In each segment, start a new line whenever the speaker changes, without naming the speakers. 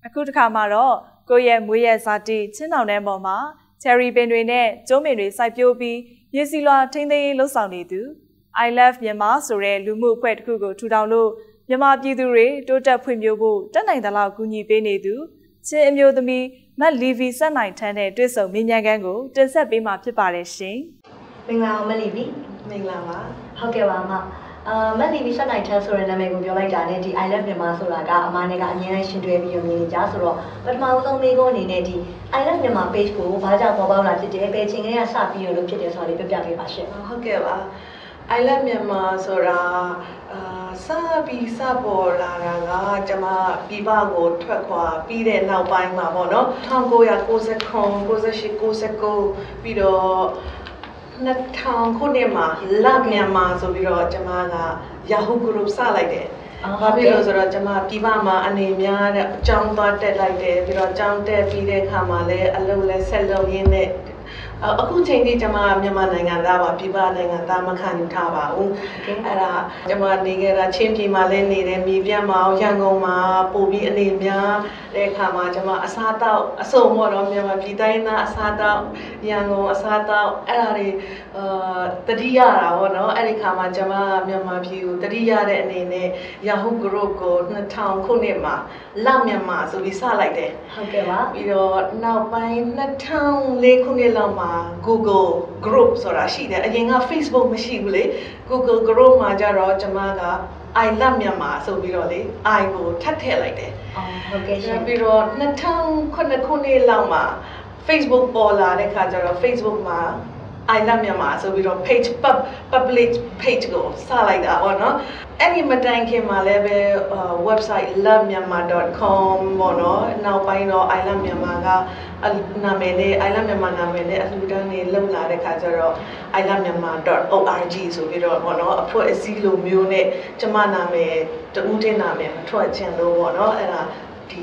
အခုတစ်ခါမှာတော့ကိုယ့်ရဲ့မွေးရဇာတိချင်းတောင်ထဲပေါ်မှာ cherry ပင်တွေနဲ့ကျုံးပင်တွေစိုက်ပျိုးပြီးမြေစီလွှာထိန်းသိမ်းရေးလှုပ်ဆောင်နေသူ I Love Myanmar ဆိုတဲ့လူမှုအဖွဲ့တစ်ခုကိုထူထောင်လို့မြန်မာပြည်သူတွေတိုးတက်ဖွံ့ဖြိုးဖို့တက်နိုင်သလောက်ကူညီပေးနေသူချင်းအမျိုးသမီးမတ်လီဗီဆက်နိုင်ထန်းတဲ့တွေ့ဆုံမေးမြန်းခန်းကိုတင်ဆက်ပေးမှာဖြစ်ပါတယ်ရှင်
။မင်္ဂလာပါမတ်လီဗီ
မင်္ဂလာပါ
ဟုတ်ကဲ့ပါအမမတ်လီဗီဆက်နိုင်ထန်းဆိုတဲ့နာမည်ကိုပြောလိုက်တာနဲ့ဒီ I Love Myanmar ဆိုတာကအမနဲ့ကအမြဲတမ်းရှင်တွဲပြီးမြင်နေကြဆိုတော့ပထမဆုံးမိကုန်းအနေနဲ့ဒီ I Love Myanmar page ကိုဘာကြောင့်ပေါ်ပေါက်လာဖြစ်တယ်ဘယ်ချိန်ကလေးကစပြီးလို့ဖြစ်တယ်ဆိုတာလေးပြပြပေးပါရှင်
ဟုတ်ကဲ့ပါ I Love Myanmar ဆိုတာစပြီးစပေါ်လာတာကကျွန်မပြည်ပကိုထွက်ခွာပြီးတဲ့နောက်ပိုင်းမှာပေါ့နော်1999 98 99ပြီးတော့2000ခုနှစ်မှာ Love Myanmar ဆိုပြီးတော့ကျွန်မက Yahoo Group စလိုက်တယ်ဘာဖြစ်လို့ဆိုတော့ကျွန်မပြည်ပမှာအနေများတဲ့အကြောင်းသွားတက်လိုက်တယ်ပြီးတော့အကြောင်းတက်ပြီးတဲ့အခါမှာလည်းအလုပ်လည်းဆက်လုပ်ရင်းနဲ့အခုချိန်ကြီးကျွန်မမြန်မာနိုင်ငံသားပါပြည်ပနိုင်ငံသားမခံယူထားပါဘူးအဲ့ဒါကျွန်မနေခဲ့တာချင်းပြည်မှာလည်းနေတယ်မြေပြန့်မှာရန်ကုန်မှာပို့ပြီးအနေများတဲ့အခါမှာကျွန်မအစားတောက်အစုံပေါ့နော်မြန်မာပြည်တိုင်းသားအစားတောက်ရန်ကုန်အစားတောက်အဲ့ဒါတွေတတိယတာပေါ့နော်အဲ့ဒီခါမှာကျွန်မမြန်မာပြည်ကိုတတိယတဲ့အနေနဲ့ Yahoo Group ကို2000ခုနှစ်မှာလမြန်မာဆိုပြီးစလိုက်တယ်
ဟုတ်ကဲ့ပါ
ပြီးတော့နောက်ပိုင်း2004ခုနှစ်လောက်မှာGoogle Group ဆိုတာရှိတယ်အရင်က Facebook မရှိဘူးလေ Google Group မှာကြတော့ကျွန်မက I Love Myanmar ဆိုပြီးတော့လေ I ကိုထပ်ထည့်လိုက်တယ်
ဟုတ်ကဲ့ရှင်
ပြီးတော့2009ခုနှစ်လောက်မှာ Facebook ပေါ်လာတဲ့ခါကျတော့ Facebook မှာ I Love Myanmar ဆိုပြီးတော့ page public page ကိုစလိုက်တာပေါ့နော်အဲ့ဒီမတိုင်ခင်မှာလည်းပဲ website lovemyanmar.com ပေါ့နော်နောက်ပိုင်းတော့ I Love Myanmar ကနာမည်နဲ့ I Love Myanmar နာမည်နဲ့အလှူဒန်းတွေလုပ်လာတဲ့ခါကျတော့ I Love Myanmar.org ဆိုပြီးတော့ပေါ့နော်အဖွဲ့အစည်းလိုမျိုးနဲ့ကျမနာမည်တဦးတင်နာမည်မထွက်ချင်လို့ပေါ့နော်အဲ့ဒါဒီ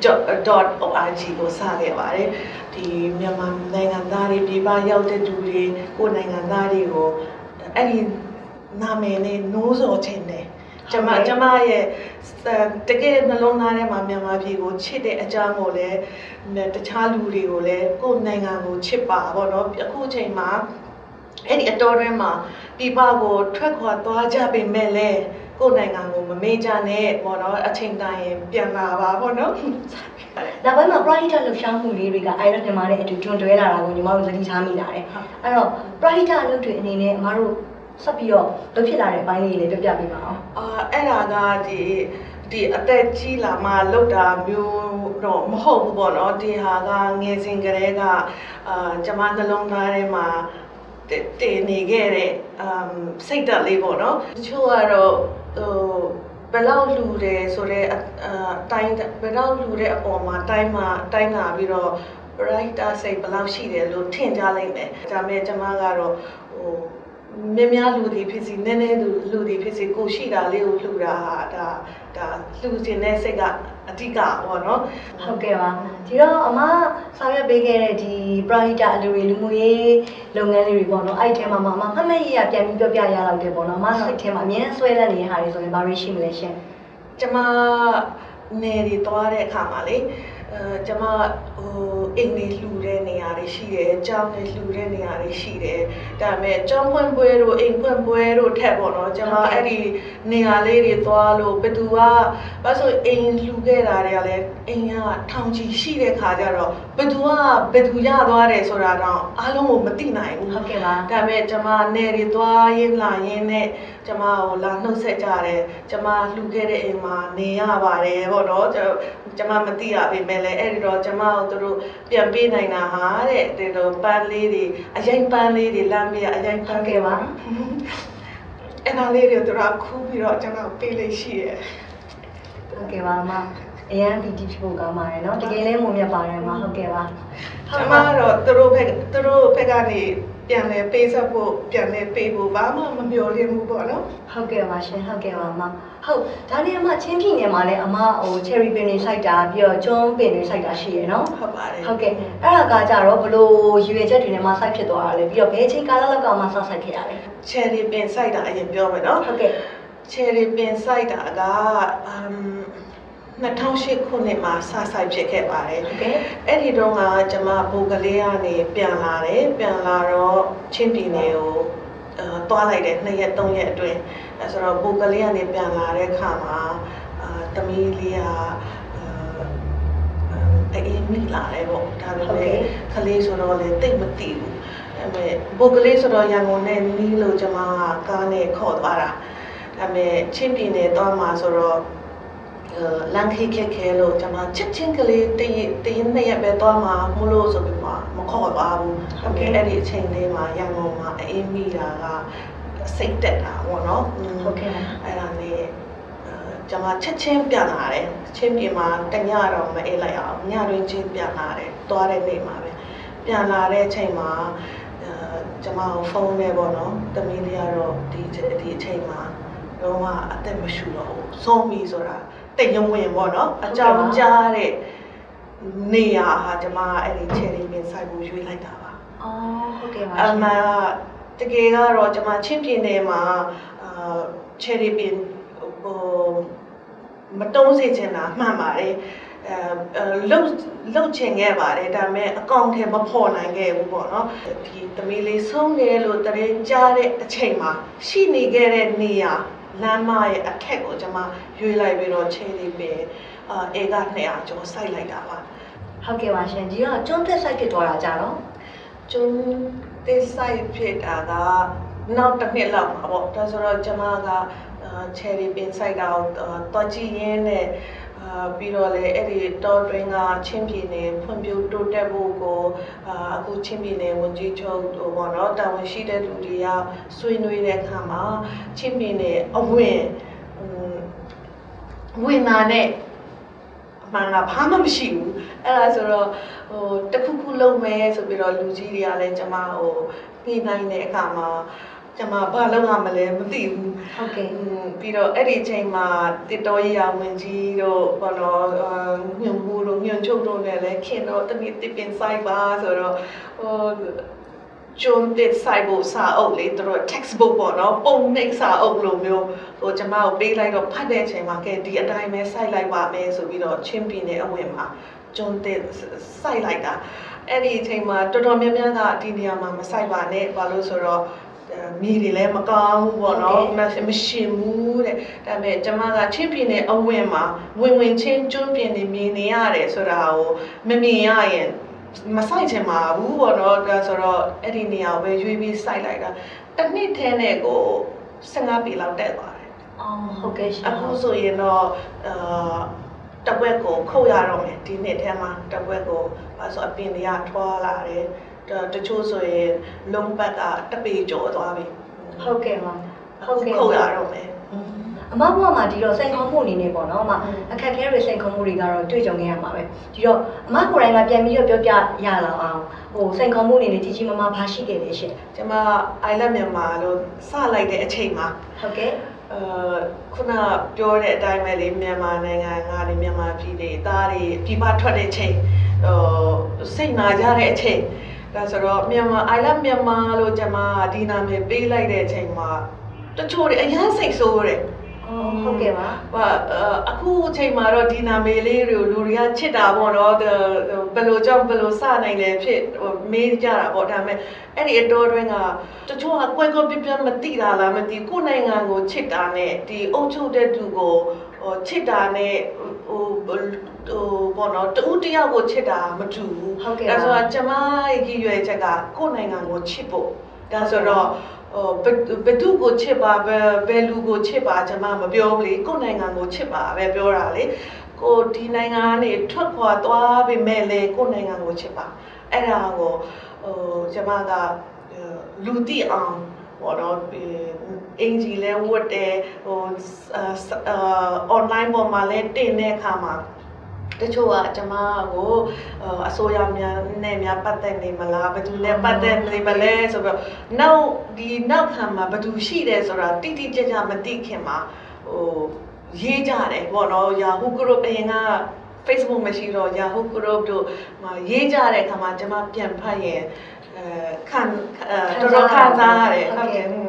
.org ကိုစခဲ့ပါတယ်ဒီမြန်မာနိုင်ငံသားတွေပြည်ပရောက်တဲ့သူတွေကိုနိုင်ငံသားတွေကိုအဲ့ဒီနာမည်နဲ့နိုးစော်ခြင်းတယ်ကျမရဲ့တကယ်နှလုံးသားထဲမှာမြန်မာပြည်ကိုချစ်တဲ့အကြောင်းကိုလည်းတခြားလူတွေကိုလည်းကိုယ်နိုင်ငံကိုချစ်ပါပေါ့နော်အခုချိန်မှာအဲ့ဒီအတော်တွင်းမှာပြည်ပကိုထွက်ခွာသွားကြပေမဲ့လည်းကိုယ်နိုင်ငံကိုမမေ့ကြနဲ့ပေါ့နော်အချိန်တိုင်းပြန်လာပါပေါ့နော်
နောက်ပိုင်းမှာ Pride လှူရှားမှုလေးတွေက I Love Myanmar နဲ့အတူတွန်းတွဲလာတာကိုညီမတို့သတိထားမိလာတယ်အဲ့တော့ Pride အလုပ်တွေအနေနဲ့အမတို့ဆက်ပြီးတော့လုပ်ဖြစ်လာတဲ့အပိုင်းလေးတွေလည်းပြပြပေးပါအောင်
အဲ့ဒါကဒီအသက်ကြီးလာမှလောက်တာမျိုးတော့မဟုတ်ဘူးပေါ့နော်ဒီဟာကငယ်စဉ်ကတည်းကကျမနှလုံးသားထဲမှာတည်နေခဲ့တဲ့စိတ်ဓာတ်လေးပေါ့နော်တချို့ကတော့ဘယ်လောက်လှူတယ်ဆိုတော့တိုင်းဘယ်လောက်လှူတဲ့အပေါ်မှာတိုင်းလာပြီးတော့ writer စိတ်ဘယ်လောက်ရှိတယ်လို့ထင်ကြလိမ့်မယ်ဒါပေမဲ့ကျမကတော့များလူတွေဖြစ်စီနည်းနည်းလူတွေဖြစ်စီကိုရှိတာလေးကိုလှူတာဟာဒါလှူခြင်းတဲ့စိတ်ကအဓိကပေါ့နော်
ဟုတ်ကဲ့ပါဒီတော့အမဆောင်ရွက်ပေးခဲ့တဲ့ဒီ Pride အလူလူမှုရေးလုပ်ငန်းလေးတွေပေါ့နော်အဲ့ဒီထဲမှာအမမှတ်မဲ့ရပြန်ပြီးပြောပြရတော့တယ်ပေါ့နော်အမစိတ်ထဲမှာအမြဲဆွဲလန်းနေတဲ့ဟာတွေဆိုရင်ဘာတွေရှိမလဲရှင်
ကျမနယ်တွေသွားတဲ့အခါမှာလေကျမအိမ်လေးလှူတဲ့နေရာတွေရှိတယ်အကြောင်းလေးလှူတဲ့နေရာတွေရှိတယ်ဒါပေမဲ့အကြောင်းဖွင့်ပွဲတို့အိမ်ဖွင့်ပွဲတို့ထက်ပေါ့နော်ကျမအဲ့ဒီနေရာလေးတွေသွားလို့ဘယ်သူကဘာလို့အိမ်လှူခဲ့တာတွေကလည်းအိမ်ကထောင်ချီရှိတဲ့ခါကျတော့ဘယ်သူရသွားတယ်ဆိုတာတော့အားလုံးကိုမသိနိုင်ဘူး
ဟုတ်ကဲ့ပါ
ဒါပေမဲ့ကျမနယ်တွေသွားရင်းလာရင်းနဲ့ကျမကိုလာနှုတ်ဆက်ကြတယ်ကျမလှူခဲ့တဲ့အိမ်မှာနေရပါတယ်ပေါ့နော်ကျမမသိရပေမဲ့လည်းအဲ့ဒီတော့ကျမတို့တို့ပြန်ပေးနိုင်တာဟာတဲ့ဒီလိုပန်းလေးတွေအရင်ပန်းလေးတွေလမ်းပြအရင်ပန်းခဲ့ပါအဲ့ဒါလေးတွေတို့ခူးပြီးတော့ကျမပေးလေးရှိရဲ့
ဟုတ်ကဲ့ပါမအရန်ပီတီဖြစ်ဖို့ကောင်းပါတယ်နော်တကယ်လဲမုံမြတ်ပါတယ်မဟုတ်ကဲ့ပါ
ကျမတော့တို့ဘက်ကနေပြန်လဲပေးဆက်ဖို့ပြန်လဲပေးဖို့ဘာမှမမျှော်လင့်ဘူးပေါ့နော်
ဟုတ်ကဲ့ပါရှင်ဟုတ်ကဲ့ပါမဟုတ်ဒါနဲ့အမချင်းပြည်နယ်မှာလည်းအမcherry ပင်တွေစိုက်တာပြီးတော့ကျွန်းပင်တွေစိုက်တာရှိရယ်နော်
ဟုတ်ပါတယ်
ဟုတ်ကဲ့အဲ့ဒါကကြတော့ဘလို့ရွေချက်တွေနဲ့မှစိုက်ဖြစ်သွားတာလေပြီးတော့ဘယ်ချိန်ကာလလောက်ကမှစိုက်ခဲ့ရလဲ
cherry ပင်စိုက်တာအရင်ပြောမယ်နော်
ဟုတ်ကဲ့
cherry ပင်စိုက်တာက2009 2008ခုနှစ်မှာစဆိုင်ဖြစ်ခဲ့ပါတယ်။အဲ့ဒီတော့ကကျွန်မဘူကလေးကနေပြန်လာတယ်။ပြန်လာတော့ချင်းပြည်နယ်ကိုသွားလိုက်တယ်2ရက်3ရက်အတွင်းအဲဆိုတော့ဘူကလေးကနေပြန်လာတဲ့ခါမှာသမီးလေးကအေးမိလာတယ်ပေါ့ဒါပေမဲ့ကလေးဆိုတော့လည်းတိတ်မသိဘူးအဲမဲ့ဘူကလေးဆိုတော့ရန်ကုန်နဲ့နီးလို့ကျွန်မကားနဲ့ခေါ်သွားတာဒါပေမဲ့ချင်းပြည်နယ်သွားမှာဆိုတော့လမ်းခိခဲလို့ကျွန်မချစ်ချင်းကလေးတရင်2ရက်ပဲသွားမှာမလို့ဆိုပြီးမှမခေါ်သွားဘူးအဲ့ဒီအချိန်လေးမှာရန်ကုန်မှာအေးမိတာကစိတ်တက်တာပေါ့နော်
ဟုတ်ကဲ့
အဲ့ဒါနဲ့ကျွန်မချက်ချင်းပြန်လာတယ်ချင်းပြည်မှာတညတော့မအေးလိုက်အောင်ညတွင်ချင်းပြန်လာတယ်သွားတဲ့နေ့မှာပဲပြန်လာတဲ့အချိန်မှာကျွန်မဖုန်းနဲ့ပေါ့နော်တမီးလေးကတော့ဒီအချိန်မှာတော့အသက်မရှူတော့ဘူးဆုံးပြီဆိုတာတိတ်ရုံဝင်ပေါ့နော်အကြောင်းကြားတဲ့နေရာဟာကျွန်မအဲ့ဒီချယ်ရီပင်ဆိုင်ကိုရွေးလိုက်တာပါ
ဟုတ်ကဲ့ပါ
အမှန်တကယ်ကတော့ကျွန်မချင်းပြည်နယ်မှာချယ်ရီပင်မတုံးစေချင်တာမှန်ပါတယ်လှုပ်ချင်ခဲ့ပါတယ်ဒါပေမဲ့အကောင့်ထဲမဖော်နိုင်ခဲ့ဘူးပေါ့နော်ဒီသမီးလေးဆုံးတယ်လို့တရင်ကြားတဲ့အချိန်မှာရှိနေခဲ့တဲ့နေရာလမ်းမရဲ့အထက်ကိုကျွန်မရွေးလိုက်ပြီးတော့ချယ်ရီပင်အေက200ကျော်စိုက်လိုက်တာပါ
ဟုတ်ကဲ့ပါရှင်ကြီးကကျွန်းတက်စိုက်ဖြစ်သွားတာကြတော့
ကျွန်းတက်စိုက်ဖြစ်တာကနောက်တစ်နှစ်လောက်ပါပေါ့ဒါဆိုတော့ကျွန်မကချယ်ရီပင်စိုက်တာကိုတော်ကြည့်ရင်းနဲ့ပြီးတော့လေအဲ့ဒီတော်တွင်ကချင်းပြည်နယ်ဖွံ့ဖြိုးတိုးတက်ဖို့ကိုအခုချင်းပြည်နယ်ဝန်ကြီးချုပ်ပေါ့နော်တာဝန်ရှိတဲ့လူတွေကဆွေးနွေးတဲ့အခါမှာချင်းပြည်နယ်အဝင်လာနဲ့အမှန်ကဘာမှမရှိဘူးအဲ့ဒါဆိုတော့တခုခုလုပ်မယ်ဆိုပြီးတော့လူကြီးတွေကလည်းကျွန်မပြီးနိုင်တဲ့အခါမှာကျွန်မဘာလုပ်ရမလဲမသိဘူး
ဟုတ်ကဲ့
ပြီးတော့အဲ့ဒီအချိန်မှာတစ်တော်ရေးရဝင်ကြီးတို့ဘောနော်ညွန့်မှုတို့ညွန့်ချုပ်တို့နဲ့လည်းခင်တော့တနည်းတစ်ပင်ဆိုင်ပါဆိုတော့ကျွန်းတစ်ဆိုင်ဖို့စာအုပ်လေးတို့ textbook ပေါ့နော်ပုံနှိပ်စာအုပ်လိုမျိုးကျွန်မကိုပေးလိုက်တော့ဖတ်တဲ့အချိန်မှာကဲဒီအတိုင်းပဲစိုက်လိုက်ပါမယ်ဆိုပြီးတော့ချင်းပြည်နယ်အဝင်မှာကျွန်းတစ်စိုက်လိုက်တာအဲ့ဒီအချိန်မှာတော်တော်များများကဒီနေရာမှာမစိုက်ပါနဲ့ဘာလို့ဆိုတော့မြေတွေလည်းမကောင်းဘူးပေါ့နော်မရှင်ဘူးတဲ့ဒါပေမဲ့ကျွန်မကချင်းပြည်နယ်အဝင်မှာဝင်ချင်းကျွန်းပြင်နေမြင်နေရတယ်ဆိုတာကိုမမြင်ရရင်မဆိုင်ချင်ပါဘူးပေါ့နော်ဒါဆိုတော့အဲ့ဒီနေရာကိုပဲရွေးပြီးစိုက်လိုက်တာတစ်နှစ်ထဲနဲ့ကို15ปีလောက်တက်သွားတယ်
ဟုတ်ကဲ့ရှင်
အခုဆိုရင်တော့တပွက်ကိုခုတ်ရတော့မယ်ဒီနှစ်ထဲမှာတပွက်ကိုဆိုအပင်တွေကထွာလာတယ်တချို့ဆိုရင်လုံးဘက်ကတပေကျော်သွားပြီ
ဟုတ်ကဲ့ပါ
ဟုတ်ကဲ့ခုတ်ရတော့မယ်
အမဘွားမှာဒီတော့စိန်ခေါ်မှုအနေနဲ့ပေါ့နော်အမအခက်အခဲတွေစိန်ခေါ်မှုတွေကတော့တွေ့ကြုံခဲ့ရမှာပဲဒီတော့အမကိုယ်တိုင်ကပြန်ပြီးတော့ပြောပြရလာအောင်စိန်ခေါ်မှုအနေနဲ့ကြီးကြီးမားမားဘာရှိခဲ့လဲရှင်
ကျွန်မ I Love Myanmar လို့စလိုက်တဲ့အချိန်မှာ
ဟုတ်ကဲ့
ခုနပြောတဲ့အတိုင်းပဲလေမြန်မာနိုင်ငံကလေမြန်မာပြည်တွေသားတွေပြပထွက်တဲ့ချိန်စိတ်နာကြတဲ့အချိန်ဒါဆိုတော့မြန်မာ I Love Myanmar လို့ကျွန်မဒီနာမည်ပေးလိုက်တဲ့အချိန်မှာတချို့တွေအများစိတ်ဆိုးတယ်
ဟုတ်ကဲ့ပါ
အခုအချိန်မှာတော့ဒီနာမည်လေးတွေကိုလူတွေကချစ်တာပေါ့နော်ဘယ်လိုကြောင့်ဘယ်လိုစနိုင်လဲဖြစ်မေးကြတာပေါ့ဒါပေမဲ့အဲ့ဒီအတော်တွင်းကတချို့ကကွဲကွဲပြပြမသိတာလားမသိကိုယ်နိုင်ငံကိုချစ်တာနဲ့ဒီအုပ်ချုပ်တဲ့သူကိုချစ်တာနဲ့ပေါ့နော်တူတယောက်ကိုချစ်တာမတူဘူးဒါဆိုတော့ကျွန်မရဲ့ကြီးရွယ်ချက်ကကိုယ်နိုင်ငံကိုချစ်ဖို့ဒါဆိုတော့ဘယ်သူကိုချစ်ပါဘယ်လူကိုချစ်ပါကျွန်မမပြောဘူးလေကိုယ်နိုင်ငံကိုချစ်ပါပဲပြောတာလေကိုဒီနိုင်ငံကနေထွက်ခွာသွားပြီမဲ့လေကိုယ်နိုင်ငံကိုချစ်ပါအဲ့ဒါကိုကျွန်မကလူတိအောင်ဘောတော့အင်ဂျီလဲဝတ်တယ်online ပေါ်မှာလဲတင်တဲ့အခါမှာတချို့ကကျွန်မကိုအစိုးရများနဲ့များပတ်သက်နေမလားဘယ်သူနဲ့ပတ်သက်နေမလဲဆိုတော့နောက်ခံမှာဘယ်သူရှိတယ်ဆိုတာတိတိကျကျမသိခင်မှာရေးကြတယ်ပေါ့နော် Yahoo group အရင်က Facebook မရှိတော့ Yahoo group တို့မှာရေးကြတဲ့အခါမှာကျွန်မပြန်ဖတ်ရင်တော်တော်ခံစားရတယ်ဟုတ်ကဲ့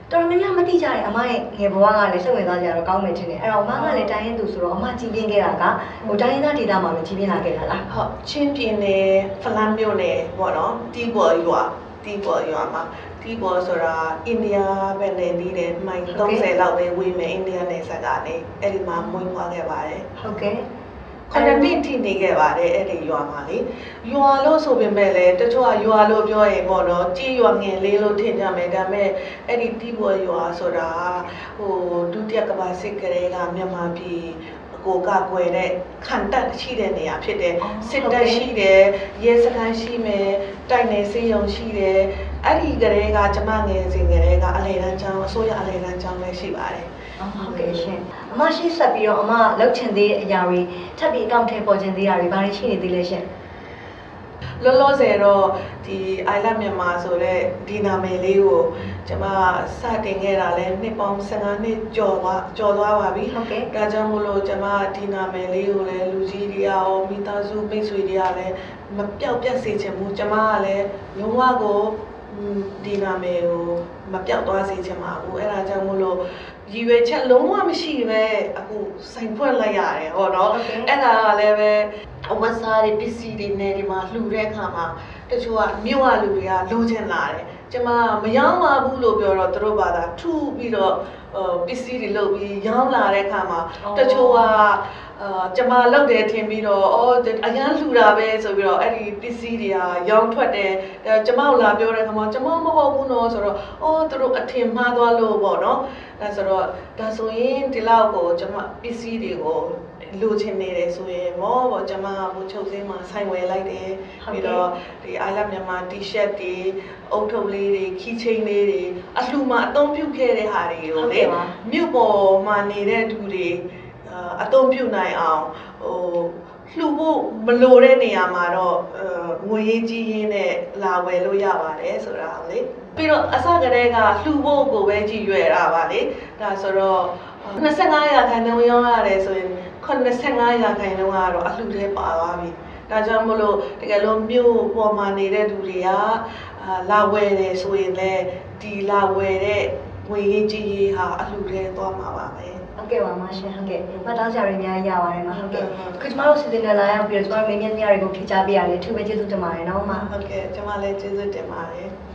တော်တော်များများမသိကြတယ်အမရဲ့ငယ်ဘဝကလည်းစိတ်ဝင်စားကြတော့ကောင်းမယ်ထင်တယ်အဲ့တော့အမကလည်းတိုင်းရင်းသူဆိုတော့အမကြီးပြင်းခဲ့တာကဟိုတိုင်းရင်းသားဒေသမှာပဲကြီးပြင်းလာခဲ့တာလား
ဟုတ်ချင်းပြင်းနယ်ဖလန်းမြို့နယ်ပေါ့နော်တီးပေါ်ရွာမှာတီးပေါ်ဆိုတာအိန္ဒိယပဲနေနေတယ်မိုင်30လောက်ပဲဝေးမယ်အိန္ဒိယနယ်စပ်ကနေအဲ့ဒီမှာမွေးဖွားခဲ့ပါတယ်
ဟုတ်ကဲ့
ခဏတိထိနေခဲ့ပါတယ်အဲ့ဒီရွာမှာလေရွာလို့ဆိုပေမဲ့လည်းတချို့ကရွာလို့ပြောရင်ပေါ့နော်ကြေးရွာငယ်လေးလို့ထင်ကြမယ်ဒါပေမဲ့အဲ့ဒီတီးပေါ်ရွာဆိုတာဟိုဒုတိယကမ္ဘာစစ်ကလေးကမြန်မာပြည်ကိုကကွယ်တဲ့ခံတပ်ရှိတဲ့နေရာဖြစ်တယ်စစ်တပ်ရှိတယ်ရဲစခန်းရှိမယ်တိုက်နယ်စေယုံရှိတယ်အဲ့ဒီကလေးကကျမငယ်စဉ်ကလေးကအလေတန်းချောင်းအစိုးရအလေတန်းချောင်းလည်းရှိပါတယ်
ဟုတ်ကဲ့ရှင်အမရှိဆက်ပြီးတော့အမလောက်ချင်သေးတဲ့အရာတွေထပ်ပြီးအကောင့်ထဲပေါ်ချင်သေးတာတွေဘာတွေရှိနေသေးလဲရှင်
လောလောဆယ်တော့ဒီ I Love Myanmar ဆိုတဲ့ဒီနာမည်လေးကိုကျွန်မစတင်ခဲ့တာလဲနှစ်ပေါင်း15နှစ်ကျော်သွားပါပြီ
ဟုတ်ကဲ့
ဒါကြောင့်မို့လို့ကျွန်မဒီနာမည်လေးကိုလည်းလူကြီးတွေကရောမိသားစုမိတ်ဆွေတွေကလည်းမပြောက်ပြတ်စေချင်ဘူးကျွန်မကလည်းလုံးဝကိုဒီနာမည်ကိုမပြောက်သွားစေချင်ပါဘူးအဲ့ဒါကြောင့်မို့လို့ရည်ရွယ်ချက်လုံးဝမရှိပဲအခုစိုင်ဖွင့်လိုက်ရတယ်ဟောနော်အဲ့ဒါကလည်းပဲအဝတ်စားတွေပစ္စည်းတွေနဲ့ဒီမှာလှူတဲ့အခါမှာတချို့ကမြို့ကလူတွေကလိုချင်လာတယ်ကျမမရောင်းပါဘူးလို့ပြောတော့သူတို့ဘာသာထူပြီးတော့ပစ္စည်းတွေလုပ်ပြီးရောင်းလာတဲ့အခါမှာတချို့ကကျမလောက်တယ်ထင်ပြီးတော့အရန်လှူတာပဲဆိုပြီးတော့အဲ့ဒီပစ္စည်းတွေကရောင်းထွက်တယ်ကျမလာပြောတဲ့အခါမှာကျမမဟုတ်ဘူးနော်ဆိုတော့သူတို့အထင်မှားသွားလို့ပေါ့နော်ဒါဆိုတော့ဒါဆိုရင်ဒီလောက်ကိုကျမပစ္စည်းတွေကိုလိုချင်နေတယ်ဆိုရင်မောပေါ့ကျမကဘုချုပ်စင်းမှာဆိုင်ဝယ်လိုက်တယ်ပြီးတော့ဒီ I Love Myanmar T-shirt တွေအုပ်ထုပ်လေးတွေခီးချင်းလေးတွေအလှမှာအသုံးပြုခဲ့တဲ့ဟာတွေကိုလေမြို့ပေါ်မှာနေတဲ့သူတွေအသုံးပြုနိုင်အောင်လှူဖို့မလိုတဲ့နေရာမှာတော့ငွေရေးကြီးရင်းနဲ့လာဝယ်လို့ရပါတယ်ဆိုတာလေပြီးတော့အစကတည်းကလှူဖို့ကိုပဲကြည့်ရွယ်တာပါလေဒါဆိုတော့25ရာခိုင်နှုန်းရောင်းရတယ်ဆိုရင်85ရာခိုင်နှုန်းကတော့အလှူထဲပါသွားပြီဒါကြောင့်မလို့တကယ်လို့မြို့ပေါ်မှာနေတဲ့သူတွေကလာဝယ်တယ်ဆိုရင်လည်းဒီလာဝယ်တဲ့ငွေရေးကြီးရေးဟာအလှူထဲသွားမှာပါပဲ
ဟုတ်ကဲ့ပါမရှင်ဟုတ်ကဲ့မှတ်သားစရာတွေအများကြီးရပါတယ်နော်ဟုတ်ကဲ့ခုကျမတို့စီစဉ်နေလာရောက်ပြီးတော့ကျမတို့မင်းမြတ်နေရာတွေကိုဖြေချပေးရတယ်အထူးပဲကျေးဇူးတင်ပါတယ်နော်မ
ဟုတ်ကဲ့ကျမလည်းကျေးဇူးတင်ပါတယ်